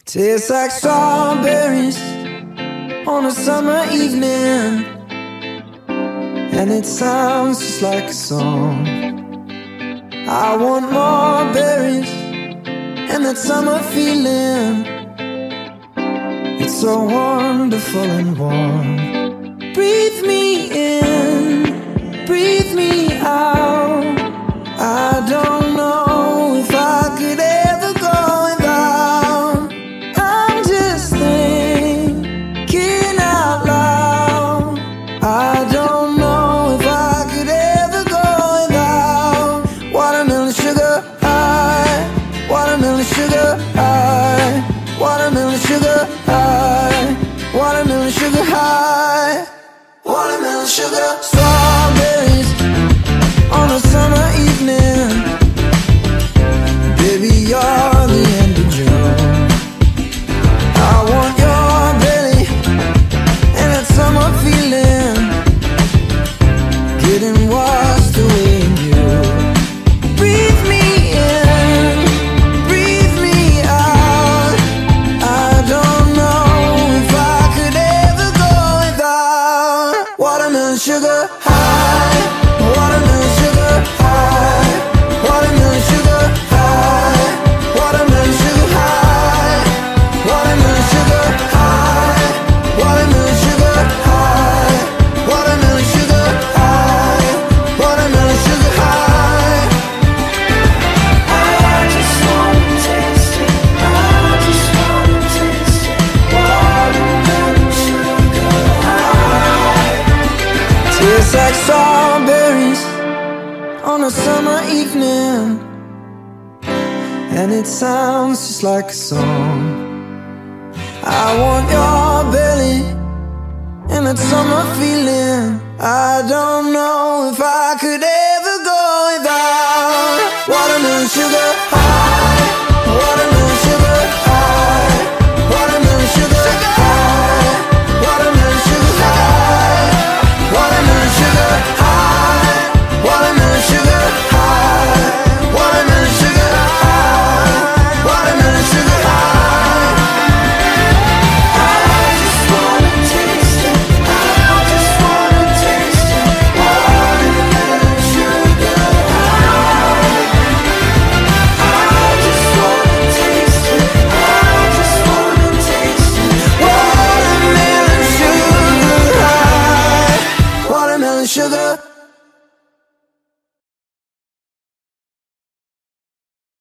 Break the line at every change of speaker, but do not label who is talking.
Tastes like strawberries on a summer evening, and it sounds just like a song. I want more berries and that summer feeling. It's so wonderful and warm. Breathe me in, breathe me out. I don't know if I could ever go without. I'm just thinking out loud. I don't know if I could ever go without watermelon sugar high, watermelon sugar high, watermelon sugar high, watermelon sugar high, watermelon sugar. Strawberries on a summer evening, baby, you're the end of June. I want your belly and that summer feeling, getting washed away in you. Breathe me in, breathe me out. I don't know if I could ever go without watermelon sugar high, watermelon sugar high, watermelon sugar high, watermelon sugar high, watermelon sugar high, watermelon sugar high, watermelon sugar high, watermelon sugar high. I just wanna taste it, I just wanna taste it, watermelon sugar high. Tastes like strawberries on a summer evening, and it sounds just like a song. I want your belly and that summer feeling. I don't know if I could ever go without watermelon sugar